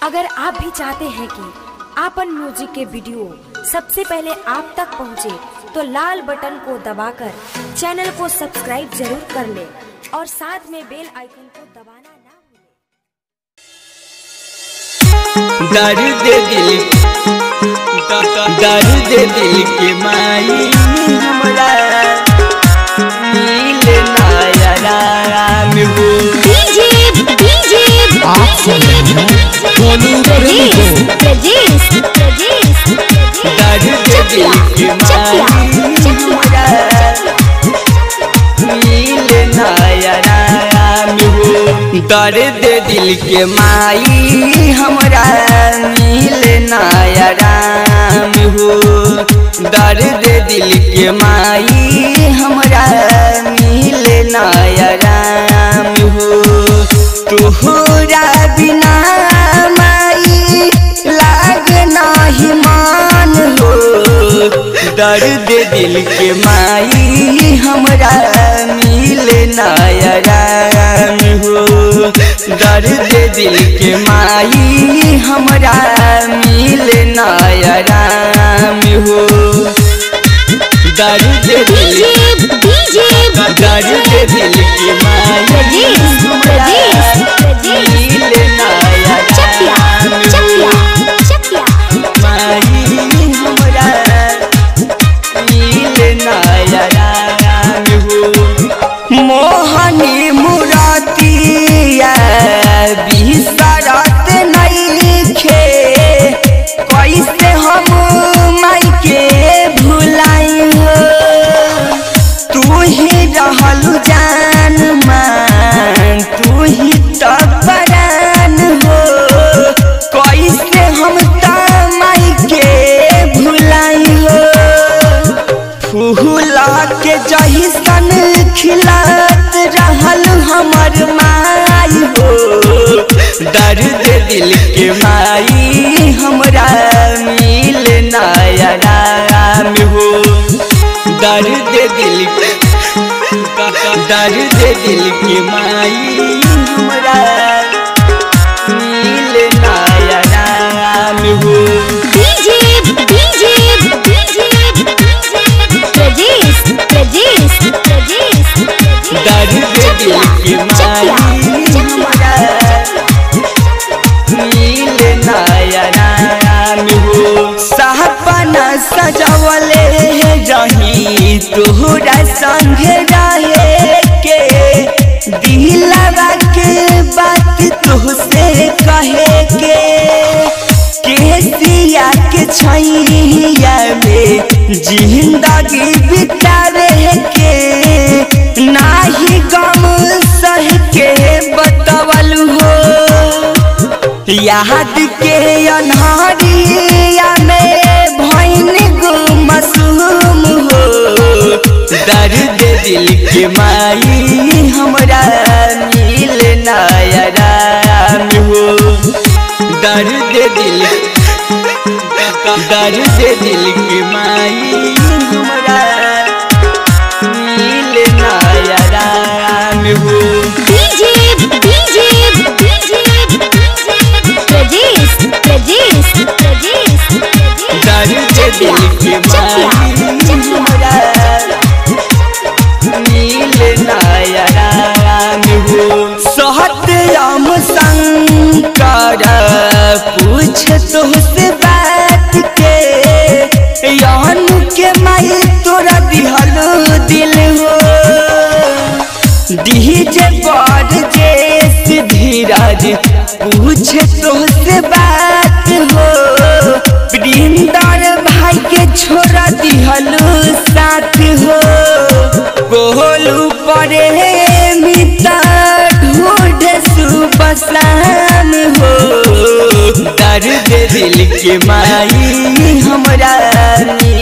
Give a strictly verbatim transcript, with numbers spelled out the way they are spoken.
अगर आप भी चाहते हैं कि आपन म्यूजिक के वीडियो सबसे पहले आप तक पहुंचे, तो लाल बटन को दबाकर चैनल को सब्सक्राइब जरूर कर ले और साथ में बेल आइकन को दबाना ना भूलें। दर्द दिल दर्द दिल के माई हमरा नील नायरा में हो। डीजे डीजे आप सुन रहे हैं गोलू प्रजेश प्रजेश प्रजेश दर्द दिल के माई हमरा नील नायरा में हो। दर्द दिल के माई हमरा नील नायरा में हो। दर्द दिल के माई हमरा नील नायरा में हो। तोहरा बिना माई लाग नाही मान हो। दर्द दिल के माई हमरा नील नायरा में हो। दर्द दिल के माई हमरा नील नायरा में हो। दर्द दिल डीजे दर्द दिल के माई प्रजेश प्रजेश प्रजेश नील नायरा चकिया में चकिया हो। चकिया माई हमरा नील नायरा में हो। मोहनी मुरातिया बिसरत नइखे, कैसे हम माई के भुलाई हो। तू ही रहलु जान मान, तू ही तो परान हो। कैसे हम तो माई के भुलाई हो। फूला के जहिसन खिलात रहल हमर माई हो। दर्द दिल के माई हमरा नील नायरा में हो। दर्द दिल दर्द दिल के माई हमरा नील नायरा में हो। DJ DJ DJ Prajesh Prajesh Prajesh दर्द दिल के माई हमरा नील नायरा में हो। सपना सजवले रही तोहरा संग रहे के, दिलवा के बात तुहसे कहे के। केसिया के छैया में जिंदगी बितावे के, नाही गम सह के बतवल हो। याद के अन्हारिया में भैन गुमसूम हो। दर्द दिल के माई हमरा नील नायरा में हो। दर्द दिल दर्द दिल के माई हमरा नील नायरा में हो। DJ DJ DJ Prajesh Prajesh Prajesh दर्द दिल के माई हमरा नील नायरा में हो। सहत्याम शंकर पूछ तुहसे बात के, यान के माई तोरा दिहल दिल हो। डीजे परजेश धीरज पूछ तुहसे बात हो। वृंदर भाई के छोड़ा दिहल साथ हो। गोलू परे मिता ढूंढ सुबह शाम हो। दर्द दिल के माई हमरा